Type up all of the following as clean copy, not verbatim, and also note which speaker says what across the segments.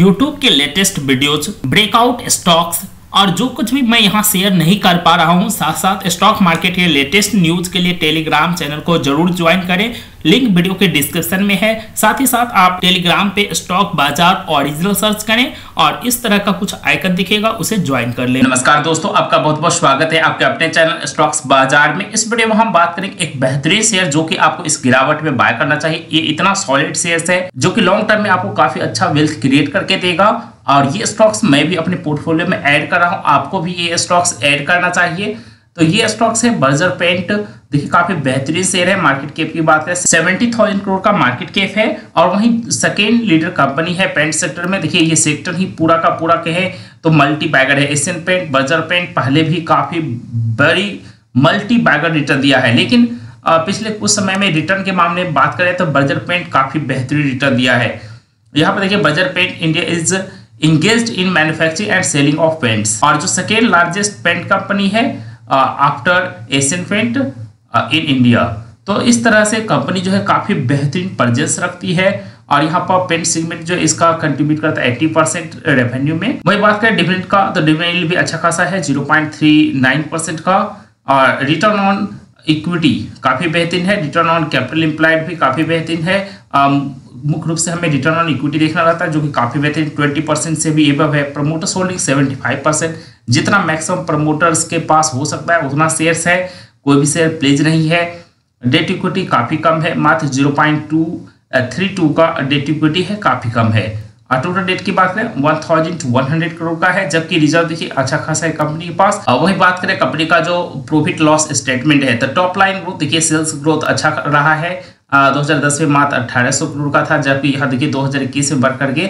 Speaker 1: YouTube के latest videos, breakout stocks और जो कुछ भी मैं यहाँ शेयर नहीं कर पा रहा हूँ, साथ साथ स्टॉक मार्केट के लेटेस्ट न्यूज के लिए टेलीग्राम चैनल को जरूर ज्वाइन करें। लिंक वीडियो के डिस्क्रिप्शन में है। साथ ही साथ आप टेलीग्राम पे स्टॉक बाजार ओरिजिनल सर्च करें और इस तरह का कुछ आइकन दिखेगा, उसे ज्वाइन कर लें। नमस्कार दोस्तों, आपका बहुत बहुत स्वागत है आपके अपने चैनल स्टॉक्स बाजार में। इस वीडियो में हम बात करेंगे एक बेहतरीन शेयर जो कि आपको इस गिरावट में बाय करना चाहिए। ये इतना सॉलिड शेयर है जो कि लॉन्ग टर्म में आपको काफी अच्छा वेल्थ क्रिएट करके देगा और ये स्टॉक्स मैं भी अपने पोर्टफोलियो में ऐड कर रहा हूं, आपको भी ये स्टॉक्स ऐड करना चाहिए। तो ये स्टॉक्स है बर्जर पेंट। देखिए काफी बेहतरीन शेयर है। मार्केट कैप की बात करें 70,000 करोड़ का मार्केट कैप है और वहीं सेकेंड लीडर कंपनी है पेंट सेक्टर में। देखिए ये सेक्टर ही पूरा का पूरा कहे तो मल्टी बैगर है। एशियन पेंट, बर्जर पेंट पहले भी काफी बड़ी मल्टी बैगर रिटर्न दिया है, लेकिन पिछले कुछ समय में रिटर्न के मामले में बात करें तो बर्जर पेंट काफी बेहतरीन रिटर्न दिया है। यहाँ पर देखिए Berger paint India is engaged in manufacturing and selling of paints और जो सेकेंड लार्जेस्ट पेंट कंपनी है after Asian paint in India. तो इस तरह से कंपनी जो है काफी बेहतरीन प्रेजेंस रखती है और यहाँ पर पेंट सेगमेंट जो इसका कंट्रीब्यूट करता है 80% रेवेन्यू में। वही बात करें डिविडेंड का तो डिविडेंड भी अच्छा खासा है 0.39% का और रिटर्न ऑन इक्विटी काफी बेहतरीन है। रिटर्न ऑन कैपिटल एम्प्लॉयड भी काफी बेहतरीन है। मुख्य रूप से हमें रिटर्न ऑन इक्विटी देखना रहता है जो कि काफी बेहतरीन 20% से भी एबव है। प्रमोटर्स होल्डिंग 75%, जितना मैक्सिमम प्रमोटर्स के पास हो सकता है उतना शेयर्स है, कोई भी शेयर प्लेज नहीं है। डेट इक्विटी काफी कम है, मात्र 0.232 का डेट इक्विटी है, काफी कम है। और टोटल डेट की बात करें 1100 करोड़ का है, जबकि रिजर्व देखिए अच्छा खासा है कंपनी के पास। और वही बात करें कंपनी का जो प्रॉफिट लॉस स्टेटमेंट है तो टॉप लाइन ग्रोथ देखिए सेल्स ग्रोथ अच्छा रहा है। 2010 में मात्र 1800 करोड़ का था, जबकि यहाँ देखिए 2021 में बढ़ करके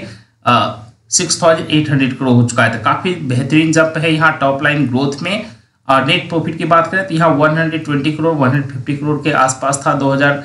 Speaker 1: 6800 करोड़ हो चुका है। तो काफी बेहतरीन जंप है यहाँ टॉप लाइन ग्रोथ में। और नेट प्रॉफिट की बात करें तो यहाँ 120 करोड़ 150 करोड़ के आसपास था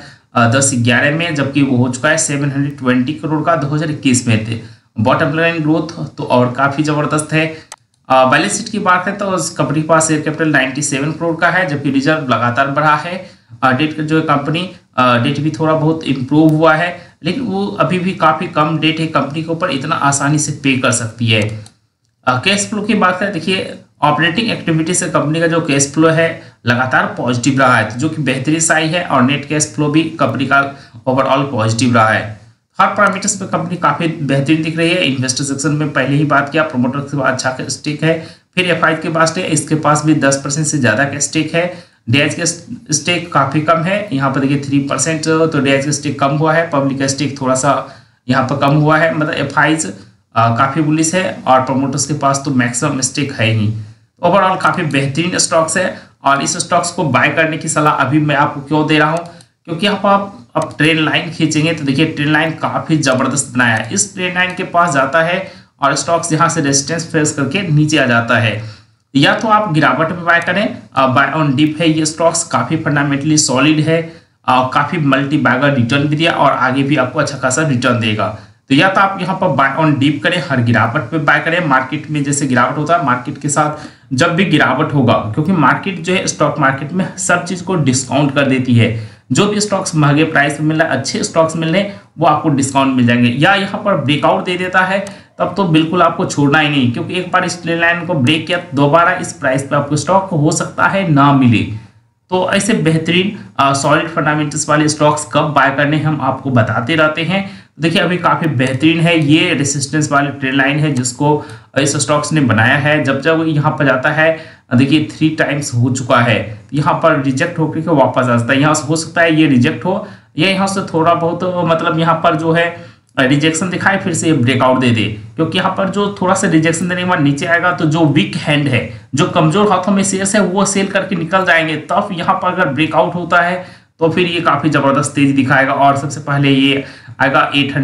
Speaker 1: 2010-11 में, जबकि वो हो चुका है 720 करोड़ का 2021 में थे। बॉटम लाइन ग्रोथ तो और काफी जबरदस्त है। बैलेंस शीट की बात करें तो कंपनी के पास शेयर कैपिटल 97 करोड़ का है, जबकि रिजर्व लगातार बढ़ा है। डेट जो है कंपनी डेट भी थोड़ा बहुत इम्प्रूव हुआ है, लेकिन वो अभी भी काफी कम डेट है कंपनी के ऊपर, इतना आसानी से पे कर सकती है। कैश फ्लो की बात करें देखिए ऑपरेटिंग एक्टिविटी से कंपनी का जो कैश फ्लो है लगातार पॉजिटिव रहा है, जो कि बेहतरीन साई है और नेट कैश फ्लो भी कंपनी का ओवरऑल पॉजिटिव रहा है। हर पैरामीटर्स पे कंपनी काफी बेहतरीन दिख रही है। इन्वेस्टर सेक्शन में पहले ही बात किया, प्रोमोटर के पास अच्छा स्टेक है, फिर एफआई के पास इसके पास भी 10% से ज्यादा का स्टेक है। डीएच का स्टेक काफी कम है, यहाँ पर देखिए 3%, तो डीएच का स्टेक कम हुआ है। पब्लिक का स्टेक थोड़ा सा यहाँ पर कम हुआ है, मतलब एफआईज काफी बुलिश है और प्रमोटर्स के पास तो मैक्सिमम स्टेक है ही। ओवरऑल काफी बेहतरीन स्टॉक्स है और इस स्टॉक्स को बाय करने की सलाह अभी मैं आपको क्यों दे रहा हूँ, क्योंकि यहाँ पर आप अब ट्रेंड लाइन खींचेंगे तो देखिए ट्रेंड लाइन काफी जबरदस्त बनाया है। इस ट्रेंड लाइन के पास जाता है और स्टॉक्स यहाँ से रेजिस्टेंस फेस करके नीचे आ जाता है। या तो आप गिरावट में बाय करें, बाय ऑन डिप है। ये स्टॉक्स काफी फंडामेंटली सॉलिड है और काफी मल्टी बैगर रिटर्न भी दिया और आगे भी आपको अच्छा खासा रिटर्न देगा। तो या तो आप यहाँ पर बाय ऑन डिप करें, हर गिरावट पे बाय करें। मार्केट में जैसे गिरावट होता है, मार्केट के साथ जब भी गिरावट होगा, क्योंकि मार्केट जो है स्टॉक मार्केट में सब चीज को डिस्काउंट कर देती है। जो भी स्टॉक्स महंगे प्राइस पे मिल रहा है, अच्छे स्टॉक्स मिल रहे हैं, वो आपको डिस्काउंट मिल जाएंगे। या यहाँ पर ब्रेकआउट दे देता है तब तो बिल्कुल आपको छोड़ना ही नहीं, क्योंकि एक बार इस ट्रेंड लाइन को ब्रेक किया दोबारा इस प्राइस पे आपको स्टॉक हो सकता है ना मिले। तो ऐसे बेहतरीन सॉलिड फंडामेंटल्स वाले स्टॉक्स कब बाय करने हम आपको बताते रहते हैं। देखिए अभी काफी बेहतरीन है, ये रेसिस्टेंस वाली ट्रेंड लाइन है जिसको इस स्टॉक्स ने बनाया है। जब जब यहाँ पर जाता है देखिए 3 टाइम्स हो चुका है, यहाँ पर रिजेक्ट होकर के वापस आ जाता है। यहाँ से हो सकता है ये रिजेक्ट हो या यहाँ से थोड़ा बहुत मतलब यहाँ पर जो है रिजेक्शन दिखाए फिर से ब्रेकआउट दे दे, क्योंकि यहाँ पर जो थोड़ा सा रिजेक्शन देने के बाद नीचे आएगा तो जो वीक हैंड है, जो कमजोर हाथों में शेयर्स है, वो सेल करके निकल जाएंगे। तब यहाँ पर अगर ब्रेकआउट होता है तो फिर ये काफी जबरदस्त तेजी दिखाएगा और सबसे पहले ये आएगा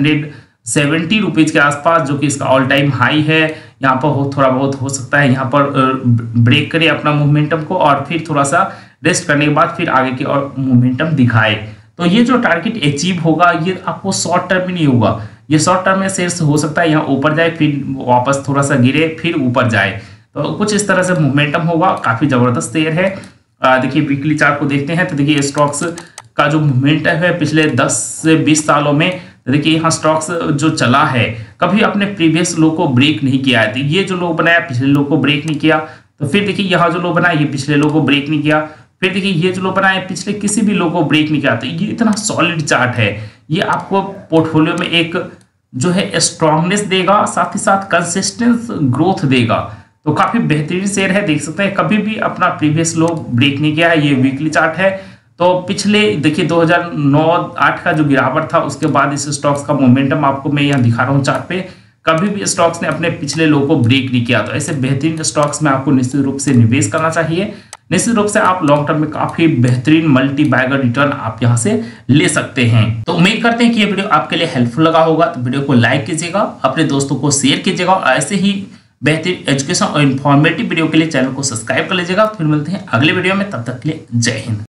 Speaker 1: 870 रुपीज के आसपास, जो कि इसका ऑल टाइम हाई है। यहाँ पर थोड़ा बहुत हो सकता है यहाँ पर ब्रेक करे अपना मोमेंटम को और फिर थोड़ा सा रेस्ट करने के बाद फिर आगे की और मोमेंटम दिखाए। तो ये जो टारगेट अचीव होगा ये आपको शॉर्ट टर्म में नहीं होगा, ये शॉर्ट टर्म में शेयर्स हो सकता है यहाँ ऊपर जाए फिर वापस थोड़ा सा गिरे फिर ऊपर जाए, तो कुछ इस तरह से मोमेंटम होगा। काफी जबरदस्त शेयर है। देखिए वीकली चार्ट को देखते हैं तो देखिए स्टॉक्स का जो मोमेंटम है पिछले 10 से 20 सालों में देखिए यहाँ स्टॉक्स जो चला है कभी अपने प्रीवियस लो को ब्रेक नहीं किया है। तो ये जो लो बनाया पिछले लो को ब्रेक नहीं किया, तो फिर देखिए यहाँ जो लो बनाया ये पिछले लो को ब्रेक नहीं किया, फिर देखिए ये जो लो बनाया पिछले किसी भी लो को ब्रेक नहीं किया। तो ये इतना सॉलिड चार्ट है, ये आपको पोर्टफोलियो में एक जो है स्ट्रांगनेस देगा, साथ ही साथ कंसिस्टेंस ग्रोथ देगा। तो काफी बेहतरीन शेयर है, देख सकते हैं कभी भी अपना प्रीवियस लो ब्रेक नहीं किया है। ये वीकली चार्ट है, तो पिछले देखिए 2009-8 का जो गिरावट था उसके बाद इस स्टॉक्स का मोमेंटम आपको मैं यहाँ दिखा रहा हूँ चार्ट पे, कभी भी स्टॉक्स ने अपने पिछले लो को ब्रेक नहीं किया। तो ऐसे बेहतरीन स्टॉक्स में आपको निश्चित रूप से निवेश करना चाहिए। निश्चित रूप से आप लॉन्ग टर्म में काफी बेहतरीन मल्टी बैगर रिटर्न आप यहां से ले सकते हैं। तो उम्मीद करते हैं कि ये वीडियो आपके लिए हेल्पफुल लगा होगा। तो वीडियो को लाइक कीजिएगा, अपने दोस्तों को शेयर कीजिएगा और ऐसे ही बेहतरीन एजुकेशन और इन्फॉर्मेटिव वीडियो के लिए चैनल को सब्सक्राइब कर लीजिएगा। फिर मिलते हैं अगले वीडियो में, तब तक के लिए जय हिंद।